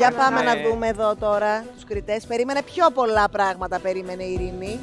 Για πάμε να δούμε εδώ τώρα τους κριτές. Περίμενε πιο πολλά πράγματα, περίμενε η Ειρήνη.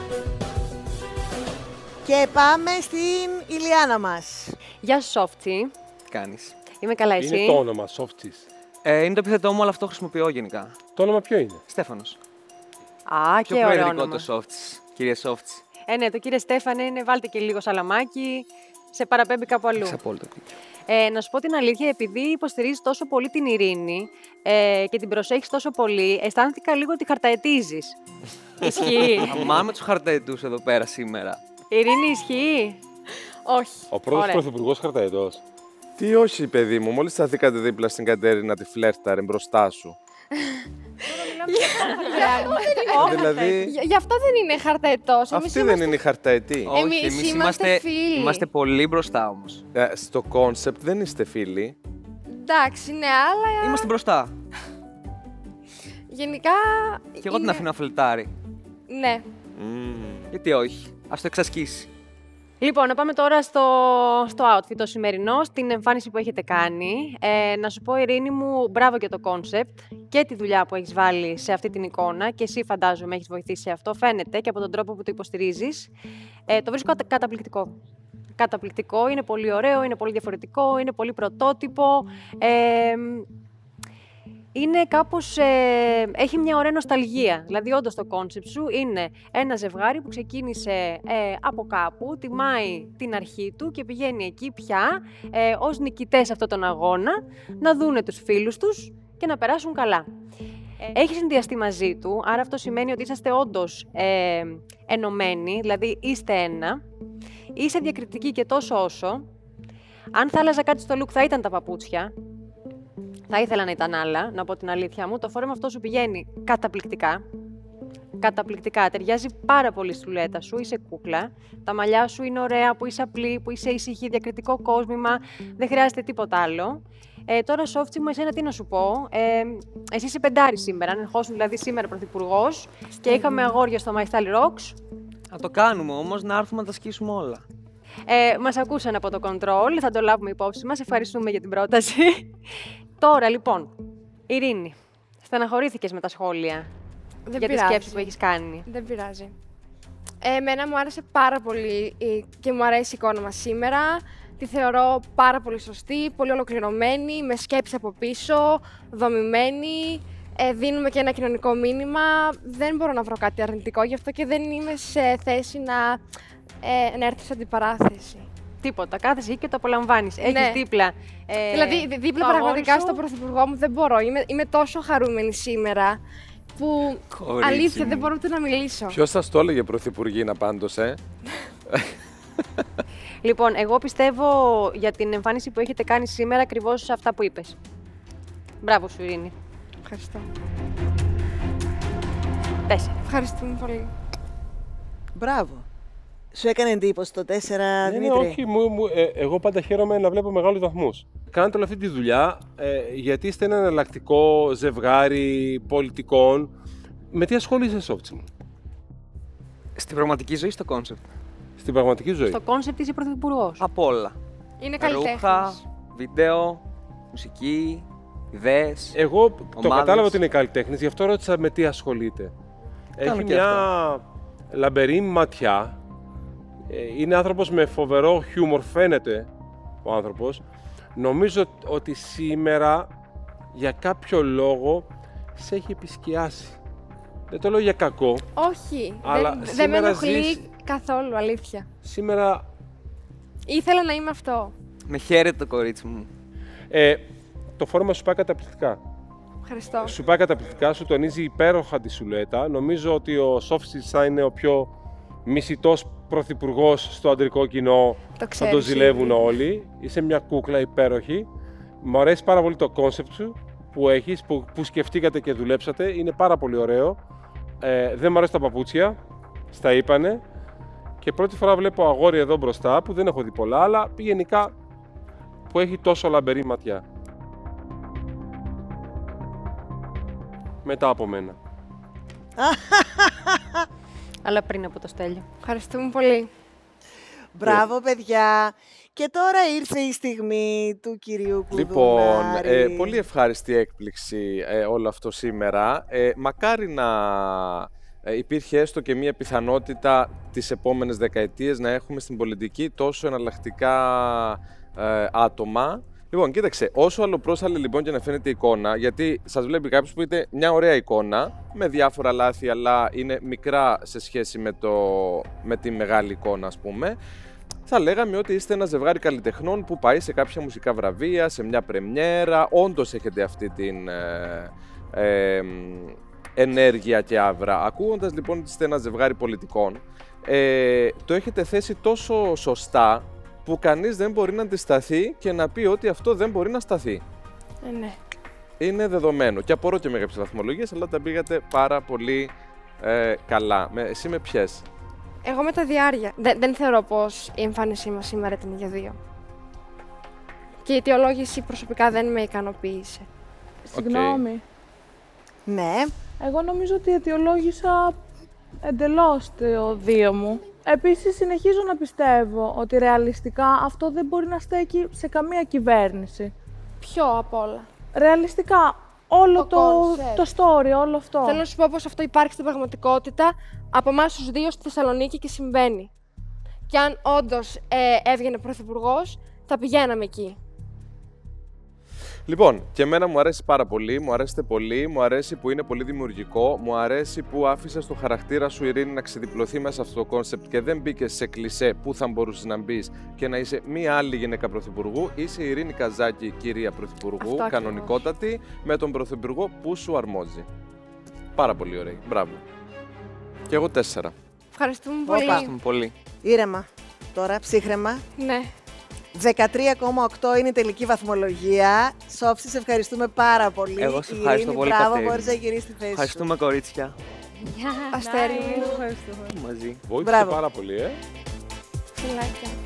Και πάμε στην Ηλιάνα μας. Γεια σου, Σόφτσι. Τι κάνεις? Είμαι καλά, εσύ? Είναι το όνομα, Σόφτσις. Είναι το επιθετό μου, αλλά αυτό χρησιμοποιώ γενικά. Το όνομα ποιο είναι? Στέφανος. Α, Πιο και ωραίο προεδρικό όνομα. το Σόφτσις, κύριε Σόφτσι. Ναι, το κύριε Στέφανε είναι, βάλτε και λίγο σαλαμάκι, σε παραπέμπει κάπου αλλού. Έχεις απόλυτο δίκιο. Να σου πω την αλήθεια, επειδή υποστηρίζεις τόσο πολύ την Ειρήνη και την προσέχεις τόσο πολύ, αισθάνθηκα λίγο ότι χαρταετίζεις. Ισχύει? Αμάμε τους χαρταετούς εδώ πέρα σήμερα. Ειρήνη, ισχύει? Όχι. Ο πρώτος Ωραία. πρωθυπουργός χαρταετός. Τι όχι, παιδί μου, μόλις σταθήκατε δίπλα στην Κατέρινα τη φλέρταρε μπροστά σου. Δηλαδή, Γι' αυτό δεν είναι χαρταετός. Εμείς αυτή δεν είναι η χαρταετή. Όχι, Εμείς εμείς είμαστε φίλοι. Είμαστε πολύ μπροστά όμως. Στο κόνσεπτ δεν είστε φίλοι. Εντάξει, ναι, αλλά Είμαστε μπροστά. γενικά. Και εγώ την είναι- αφήνω να φλετάρει. Ναι. Γιατί όχι, ας το εξασκήσει. Λοιπόν, να πάμε τώρα στο outfit το σημερινό, στην εμφάνιση που έχετε κάνει. Να σου πω, Ειρήνη μου, μπράβο για το κόνσεπτ και τη δουλειά που έχεις βάλει σε αυτή την εικόνα και εσύ φαντάζομαι έχεις βοηθήσει σε αυτό, φαίνεται και από τον τρόπο που το υποστηρίζεις. Το βρίσκω καταπληκτικό. Καταπληκτικό, είναι πολύ ωραίο, είναι πολύ διαφορετικό, είναι πολύ πρωτότυπο. Είναι κάπως, έχει μια ωραία νοσταλγία. Δηλαδή, όντως το κόνσεπτ σου είναι ένα ζευγάρι που ξεκίνησε από κάπου, τιμάει την αρχή του και πηγαίνει εκεί πια ως νικητές αυτόν τον αγώνα να δούνε τους φίλους τους και να περάσουν καλά. Έχει συνδυαστεί μαζί του, άρα αυτό σημαίνει ότι είσαστε όντως ενωμένοι, δηλαδή είστε ένα. Είσαι διακριτική και τόσο όσο. Αν θα άλλαζα κάτι στο look θα ήταν τα παπούτσια. Θα ήθελα να ήταν άλλα, να πω την αλήθεια μου. Το φόρεμα αυτό σου πηγαίνει καταπληκτικά. Καταπληκτικά. Ταιριάζει πάρα πολύ στη σουλέτα σου. Είσαι κούκλα. Τα μαλλιά σου είναι ωραία, που είσαι απλή, που είσαι ήσυχη, διακριτικό κόσμημα. Δεν χρειάζεται τίποτα άλλο. Τώρα, Σόφτσι μου, εσένα τι να σου πω. Εσύ είσαι πεντάρι σήμερα. Αν ερχόσουν δηλαδή σήμερα πρωθυπουργός και είχαμε αγόρια στο My Style Rocks. Να το κάνουμε όμως, να έρθουμε να τα σκίσουμε όλα. Μας ακούσαν από το control, θα το λάβουμε υπόψη μας. Ευχαριστούμε για την πρόταση. Τώρα, λοιπόν, Ειρήνη, στεναχωρήθηκες με τα σχόλια Δεν για τη πειράζει. σκέψη που έχεις κάνει. Δεν πειράζει. Εμένα μου άρεσε πάρα πολύ και μου αρέσει η εικόνα μας σήμερα. Τη θεωρώ πάρα πολύ σωστή, πολύ ολοκληρωμένη, με σκέψη από πίσω, δομημένη. Δίνουμε και ένα κοινωνικό μήνυμα. Δεν μπορώ να βρω κάτι αρνητικό, γι' αυτό και δεν είμαι σε θέση να έρθει σε αντιπαράθεση. Τίποτα, κάθεσαι εκεί και το απολαμβάνεις. Έχεις Ναι. δίπλα. Δηλαδή, δίπλα το αγόρι πραγματικά σου. στον πρωθυπουργό μου δεν μπορώ. Είμαι τόσο χαρούμενη σήμερα που Κορίτσι αλήθεια μου. δεν μπορώ ούτε να μιλήσω. Ποιος σας το έλεγε πρωθυπουργίνα πάντως, Λοιπόν, εγώ πιστεύω για την εμφάνιση που έχετε κάνει σήμερα ακριβώς αυτά που είπες. Μπράβο σου, Ειρήνη. Ευχαριστώ. 4. Ευχαριστούμε πολύ. Μπράβο. Σου έκανε εντύπωση το 4, Ναι, Δημήτρη? όχι, εγώ πάντα χαίρομαι να βλέπω μεγάλους βαθμούς. Κάνετε όλη αυτή τη δουλειά γιατί είστε ένα εναλλακτικό ζευγάρι πολιτικών. Με τι ασχολείσαι, Σόφτσι μου? Στην πραγματική ζωή, στο κόνσεπτ. Στην πραγματική ζωή. Στο κόνσεπτ είσαι πρωθυπουργός. Από όλα. Είναι Ρούχα, καλλιτέχνης. βίντεο, μουσική, ιδέες. Εγώ το Ομάδες. κατάλαβα ότι είναι καλλιτέχνης, γι' αυτό ρώτησα με τι ασχολείται. Έχει και μια λαμπερή ματιά. Είναι άνθρωπος με φοβερό χιούμορ, φαίνεται ο άνθρωπος. Νομίζω ότι σήμερα για κάποιο λόγο σε έχει επισκιάσει. Δεν το λέω για κακό. Όχι, Αλλά δεν με σήμερα ενοχλεί ζεις- καθόλου, αλήθεια. Σήμερα Ήθελα να είμαι αυτό. Με χαίρεται το κορίτσι μου. το φόρμα σου πάει καταπληκτικά. Ευχαριστώ. Σου πάει καταπληκτικά, σου τονίζει υπέροχα τη σουλέτα. Νομίζω ότι ο Σόφτσις θα είναι ο πιο μισητός πρωθυπουργός στο αντρικό κοινό. Το Θα ξέρεις το ζηλεύουν ήδη. όλοι. Είσαι μια κούκλα υπέροχη. Μου αρέσει πάρα πολύ το κόνσεπτ σου που έχεις, που σκεφτήκατε και δουλέψατε. Είναι πάρα πολύ ωραίο. Δεν μου αρέσει τα παπούτσια. Στα είπανε. Και πρώτη φορά βλέπω αγόρι εδώ μπροστά που δεν έχω δει πολλά, αλλά γενικά που έχει τόσο λαμπερή ματιά. Μετά από μένα. Αλλά πριν από το Στέλιο. Ευχαριστούμε πολύ. Μπράβο, παιδιά. Και τώρα ήρθε η στιγμή του κυρίου Κουδουνάρη. Λοιπόν, πολύ ευχάριστη έκπληξη όλο αυτό σήμερα. Μακάρι να υπήρχε έστω και μία πιθανότητα τις επόμενες δεκαετίες να έχουμε στην πολιτική τόσο εναλλακτικά άτομα. Λοιπόν, κοίταξε, όσο αλλοπρόσαλλη λοιπόν και να φαίνεται η εικόνα, γιατί σας βλέπει κάποιος που είτε μια ωραία εικόνα, με διάφορα λάθη, αλλά είναι μικρά σε σχέση με τη μεγάλη εικόνα, ας πούμε, θα λέγαμε ότι είστε ένα ζευγάρι καλλιτεχνών που πάει σε κάποια μουσικά βραβεία, σε μια πρεμιέρα, όντως έχετε αυτή την ενέργεια και άβρα. Ακούγοντας λοιπόν ότι είστε ένα ζευγάρι πολιτικών, το έχετε θέσει τόσο σωστά, που κανείς δεν μπορεί να αντισταθεί και να πει ότι αυτό δεν μπορεί να σταθεί. Ναι. Είναι δεδομένο. Και απορώ και με κάποιες βαθμολογίες, αλλά τα πήγατε πάρα πολύ καλά. Εσύ με ποιες? Εγώ με τα διάρκεια. Δεν θεωρώ πως η εμφάνισή μας σήμερα ήταν για δύο. Και η αιτιολόγηση προσωπικά δεν με ικανοποίησε. Συγγνώμη. Ναι. Εγώ νομίζω ότι αιτιολόγησα εντελώς το δύο μου. Επίσης, συνεχίζω να πιστεύω ότι ρεαλιστικά αυτό δεν μπορεί να στέκει σε καμία κυβέρνηση. Ποιο απ' όλα? Ρεαλιστικά, όλο το story, όλο αυτό. Θέλω να σου πω πως αυτό υπάρχει στην πραγματικότητα από εμάς τους δύο στη Θεσσαλονίκη και συμβαίνει. Και αν όντως έβγαινε πρωθυπουργός, θα πηγαίναμε εκεί. Λοιπόν, και εμένα μου αρέσει πάρα πολύ, μου αρέσετε πολύ, μου αρέσει που είναι πολύ δημιουργικό, μου αρέσει που άφησες το χαρακτήρα σου, Ειρήνη, να ξεδιπλωθεί μέσα στο κόνσεπτ και δεν μπήκες σε κλισέ που θα μπορούσες να μπεις και να είσαι μία άλλη γυναίκα πρωθυπουργού. Είσαι η Ειρήνη Καζάκη, κυρία πρωθυπουργού, κανονικότατη, με τον πρωθυπουργό που σου αρμόζει. Πάρα πολύ ωραία. Μπράβο. Και εγώ 4. Ευχαριστούμε πολύ. Ευχαριστούμε πολύ. Ήρεμα. Τώρα, ψύχρεμα. Ναι. 13,8 είναι η τελική βαθμολογία. Σόφη, σε ευχαριστούμε πάρα πολύ. Εγώ σε ευχαριστώ πολύ, Μπράβο, Κατέρινη. μπορείς να γυρίσεις τη θέση σου. Ευχαριστούμε, κορίτσια. Αστέρι μου. Μαζί. Βοήθησε Μπράβο. πάρα πολύ, Φιλάκια.